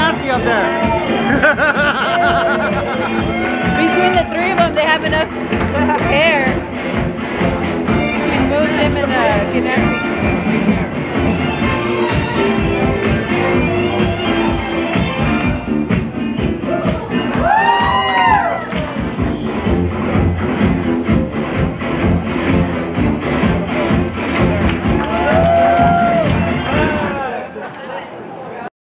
nasty up there. Between the three of them, they have enough hair. Between Moose, him, and Get Nasty.